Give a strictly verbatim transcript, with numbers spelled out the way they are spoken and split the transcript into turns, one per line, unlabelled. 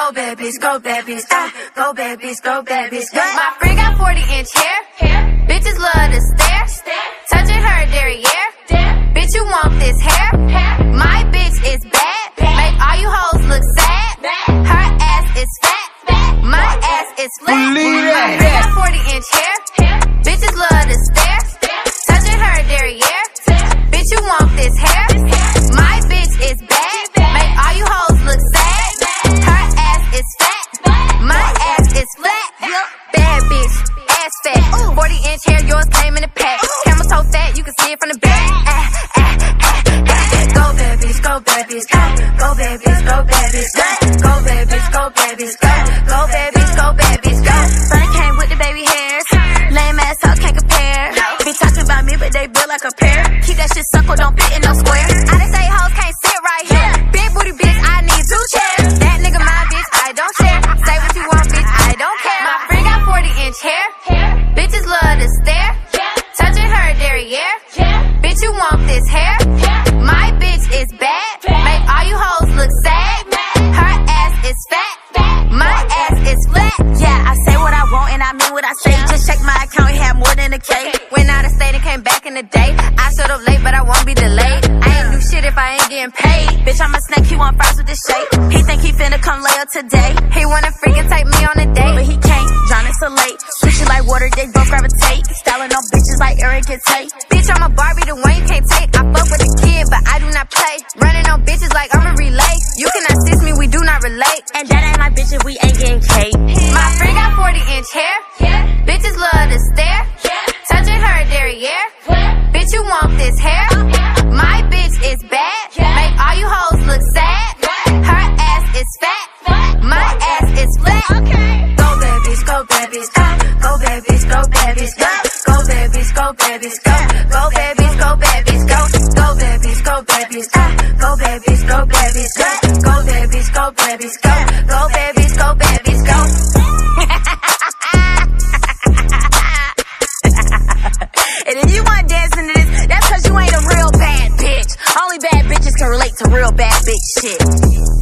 Go babies, go babies, ah, go babies, go babies, go. My friend got forty inch hair, hair. Bitches love to stare, stare. Touching her derriere, dare. Bitch, you want this hair, hair. My bitch is bad, bad. Make all you hoes look sad, bad. Her ass is fat, fat. My ass is flat. My friend got forty inch hair, hair. Bitches love to stare, stare. Touching her derriere, dare. Bitch, you want this hair, hair. My bitch is bad, bad. Make all you hoes look sad, bad. Her ass is fat, my ass is flat. Bad bitch, ass fat. forty inch hair, yours came in a pack. Camera so fat, you can see it from the back. Ah, ah, ah, ah. Go babies, go babies, go. Go babies, go babies, go. Go babies, go babies, go. Go babies, go babies, go. Burn came with the baby hairs. Lame ass hoes can't compare. Be talking about me, but they built like a pair. Keep that shit suckle, don't fit in no square. I done say hoes can't sit right here. Big booty bitch, I need two chairs. That nigga my bitch, I don't share. Say what you want, bitch, I don't care. My friend got forty inch hair, hair. Bitches love to stare, yeah. Touching her derriere, yeah. Bitch, you want this hair, yeah. My bitch is bad, bad. Make all you hoes look sad, bad. Her ass is fat, fat. My ass is flat. Yeah, I say what I want and I mean what I say. Yeah. Just check my account, it had more than a K. Went out of state and came back in the day. I showed up late, but I won't be delayed. I ain't do shit if I ain't getting paid. Bitch, I'm a snack, he want fries with this shake. He think he finna come lay up today. He wanna freaking take me on a date, but he can't. John, it's so late. Switch it like water, they both gravitate. Styling on bitches like Eric and Tate. Bitch, I'm a Barbie, the one you can't take. I fuck with a kid, but I do not play. Running on bitches like I'm a relay. You can assist me, we do not relate. And that ain't my bitch if we ain't getting cake. My friend got forty inch hair, yeah. Bitches love to stare, yeah. Touching her derriere, yeah. Bitch, you want this hair, yeah. My bitch is bad, yeah. Make all you hoes look sad, yeah. Her ass is fat, fat. My ass is flat, okay. Go babies, go babies, go. Go babies, go babies, go. Go babies, go babies, go. Go babies, go babies, go. Go babies, go babies, go. Go babies, go babies, go. Go babies, go babies, go. Go babies, go babies, go. And if you want dancing to this, that's cause you ain't a real bad bitch. Only bad bitches can relate to real bad bitch shit.